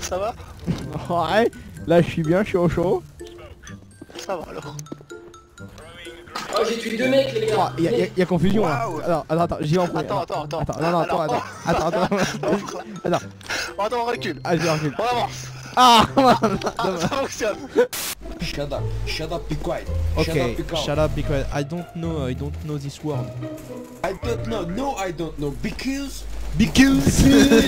Ça va? Ouais, là je suis bien, je suis au chaud. Ça va alors. Oh, j'ai tué 2 mecs, les gars. Oh, y a confusion là. Waouh. Attends, j'y vais en premier. Attends. Non, attends. Attends, on recule. Ah, j'y recule. On avance. Ah, Ça fonctionne. Shut up, be quiet. Shut up, okay, be quiet. shut up because I don't know this word. I don't know, no I don't know, because... Because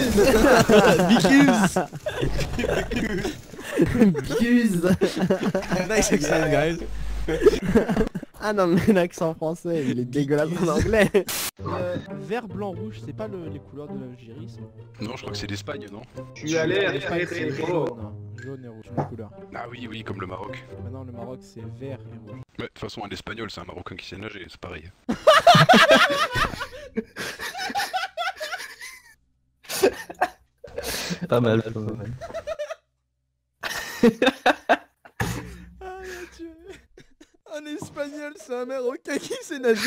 Nice accent, guys. Ah non mais l'accent français, il est dégueulasse en anglais. Vert, blanc, rouge, c'est pas les couleurs de l'Algérie ça? Non, je crois que c'est l'Espagne, non? Je suis allé à L'Espagne c'est Jaune. jaune et rouge, c'est une couleur. Ah oui, comme le Maroc. Maintenant le Maroc c'est vert et rouge. Ouais, de toute façon, un Espagnol, c'est un Marocain qui sait nager, c'est pareil. Pas mal, pas mal. Ah mon Dieu. Un espagnol c'est un Marocain qui sait nager.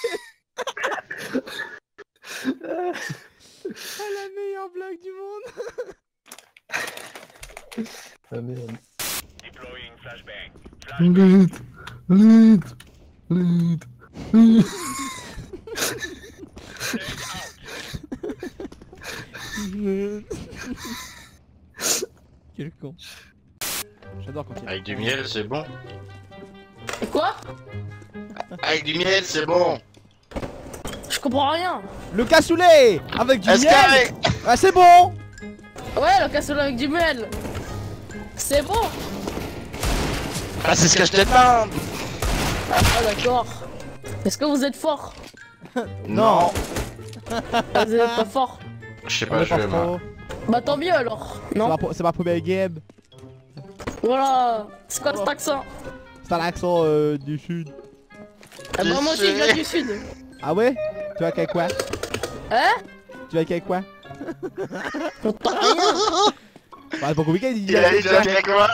Ah la meilleure blague du monde. Ah merde. Quel con. J'adore quand il y a... Avec du miel, c'est bon. Quoi? Avec du miel, c'est bon. Je comprends rien. Le cassoulet avec du miel. Escarré. Ah c'est bon. Ouais, le cassoulet avec du miel. C'est bon. Ah, c'est ce que je te demande. Ah d'accord. Est-ce que vous êtes fort? Non. Ah, vous êtes pas fort. Je sais On pas est jouer, pas moi. trop. Bah tant mieux alors. Non? C'est ma première game. Voilà. C'est quoi cet accent? C'est un accent du sud. Ah bah moi aussi je viens du sud. Ah ouais? Tu vas avec quoi? Hein? Tu vas avec quoi? J'entends rien. Bah c'est pas compliqué, il dit. Il a dit avec quoi?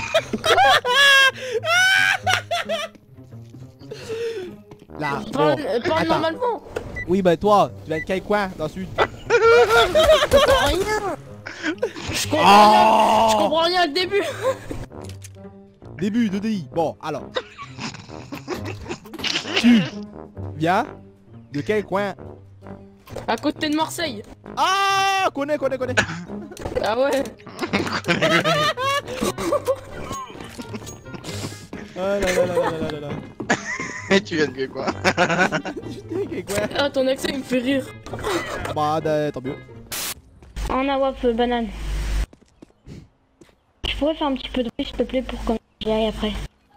Là, Parle bon. parle Attends. normalement. Oui bah toi, tu vas avec quoi dans le sud? J'entends rien. Je comprends rien. Je comprends rien le début. Début de DI. Bon alors. Tu viens de quel coin? À côté de Marseille. Ah connais. Ah ouais. Oh là là. Et tu viens de quoi? Quel coin? Ah ton accent il me fait rire. Bah tant mieux. En awap banane. Tu pourrais faire un petit peu de bruit s'il te plaît pour qu'on j'y aille après.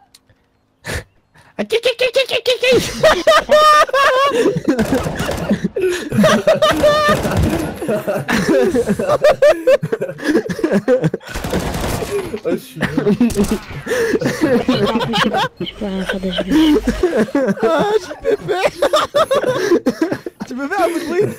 Oh, je suis... Je peux rien faire de jeu. Ah je suis pépé. Tu peux faire un peu de bruit?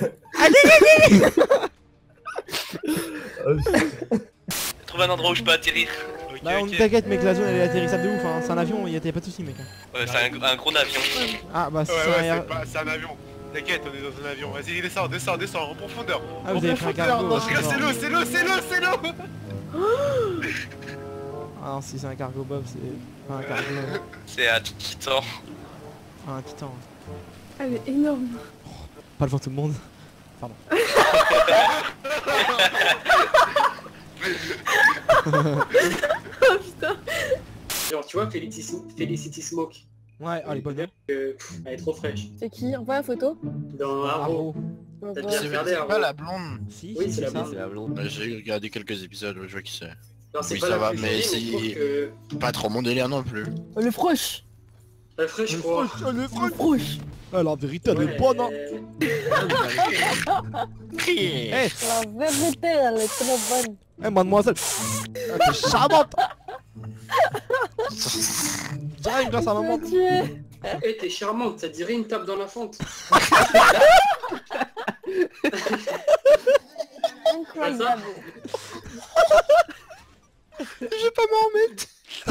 Trouve un endroit où je peux atterrir. Ok, Bah on ok. t'inquiète mec, la zone elle est atterrissable de ouf hein. C'est un avion, y'a pas de soucis mec. Ouais, c'est un gros avion. Ah bah c'est c'est un avion. T'inquiète, on est dans un avion. Vas-y, descends, en profondeur. Ah vous avez fait un cargo. Dans ce cas, c'est l'eau. Ah non si c'est un cargo bob c'est pas un cargo. C'est à Titan. Ah un titan. Elle est énorme. Pas devant tout le monde. Pardon. Oh putain. Genre tu vois Felicity Smoke. Ouais, elle est bonne. Elle est trop fraîche. C'est qui? Envoie la photo. Dans Arrow. On va T'as voir. bien regardé C'est Arrow? pas la blonde. Si, Oui, si, c'est la ça. blonde. la blonde. J'ai regardé quelques épisodes, je vois qui c'est. Non, c'est Oui, pas ça la va, plus mais jolie, mais je trouve que... Pas trop mon délire non plus. Le froche. Elle est fraîche, je crois. Le Froche. Ah la vérité elle est bonne hein. Eh, La vérité, elle est trop bonne. eh mademoiselle. Ah, t'es charmante. J'arrive grâce à maman. Tué. Eh, t'es charmante, ça dirait une tape dans la fente. Incroyable. Je vais pas m'en remettre.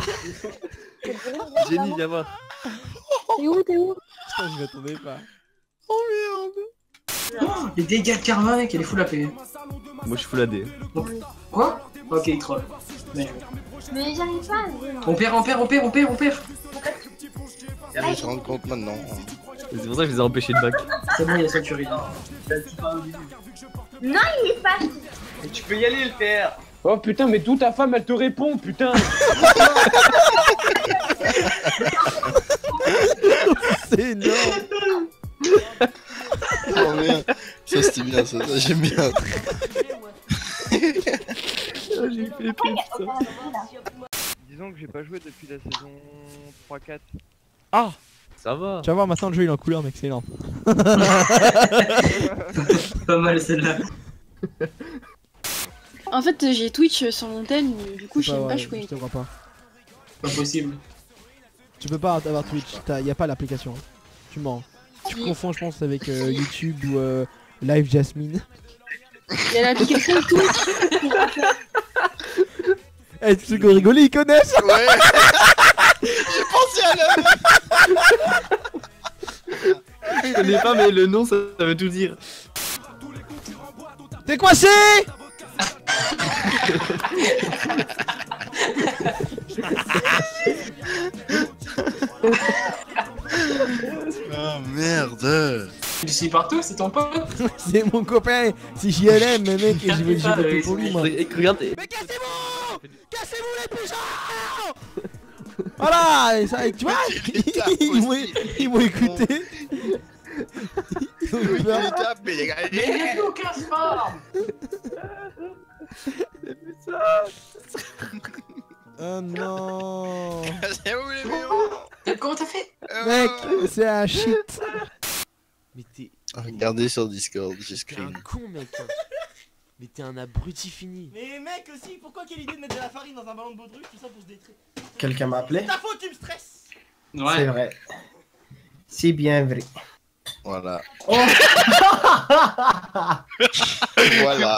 Jenny, viens voir. T'es où? Putain, je m'attendais pas. Les dégâts de karma, mec, elle est full AP. Moi je suis full AD. Quoi? Ok, il troll. Mais j'arrive pas à le On perd. Ils se rendent compte maintenant. C'est pour ça que je les ai empêchés de back. C'est bon, il y a Century. Non, il est pas. Tu peux y aller le faire. Oh putain, mais d'où ta femme elle te répond, putain. C'est énorme. Oh merde. Ça c'était bien, ça j'aime bien. J'ai fait pire, ça. Disons que j'ai pas joué depuis la saison 3-4. Ah, Ça va. tu vas voir maintenant le jeu il est en couleur mec, c'est énorme. Pas mal celle-là. En fait, j'ai Twitch sur mon tel, du coup, je sais même pas, je Je connais. te crois pas. Pas possible. Tu peux pas avoir Twitch, y a pas l'application. Hein. Tu mens. Tu confonds je pense avec YouTube ou Live Jasmine. Il y a l'application Twitch. Eh, tous ceux qui ont rigolé ils connaissent. Ouais. J'ai pensé à la même. Je connais pas, mais le nom ça veut tout dire. T'es coincé. Oh merde. Tu suis partout, c'est ton pote. C'est mon copain. C'est JLM mais mec, je vais voter pour lui moi. Regarde. Mais cassez-vous! Cassez-vous les puissants! Voilà, et ça, tu vois, ils m'ont écouté. Ils ont eu peur. Mais les gars, Mais il y a plus aucun sport. Oh non. c'est où les méos? Comment t'as fait? Mec, c'est un shit. Mais t'es Regardez sur Discord, j'ai un screen. con mec. Mais t'es un abruti fini. Mais mec aussi, pourquoi quelle idée de mettre de la farine dans un ballon de baudruche, tout ça pour se détruire? Quelqu'un m'a appelé? C'est ta faute, tu me stresses. Ouais. C'est vrai. C'est bien vrai. Voilà. Oh. Voilà.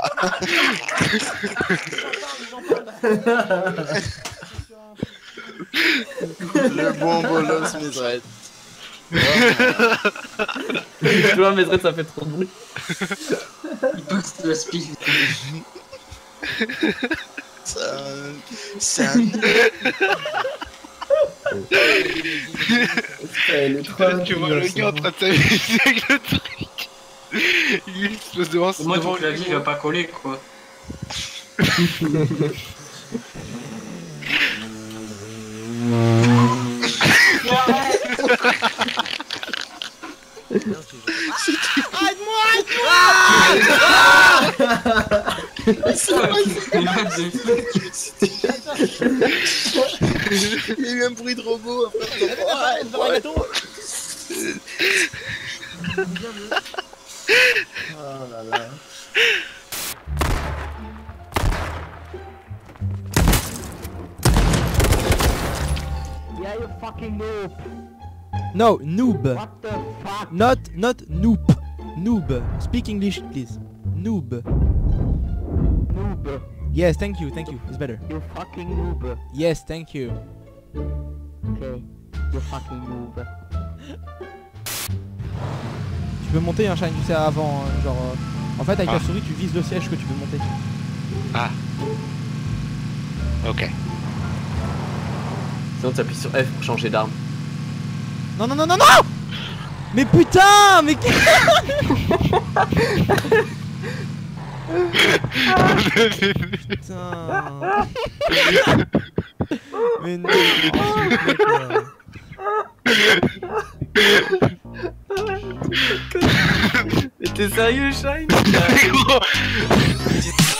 Le bon bolos maîtresse. Tu vois, maîtresse, ça fait trop de bruit. Il passe le speed. C'est un... Tu vois le gars en train de s'amuser avec le truc. Il explose devant son Moi, ton clavier, il va pas coller, quoi. Il y a eu un bruit de robot après. Oh là là. Yeah, you fucking noob. No, noob. What the fuck? Not noob. Noob. Speak English, please. Noob. Noob. Yes, thank you. It's better. You fucking noob. Yes, thank you. Okay. You fucking noob. Tu peux monter un shine, tu sais, avant, genre... en fait, avec la souris, tu vises le siège que tu veux monter. Ah. Ok. Sinon, tu appuies sur F pour changer d'arme. Non, non, non, non, non! Mais putain, mais putain. Mais non, Mais t'es sérieux, Shine?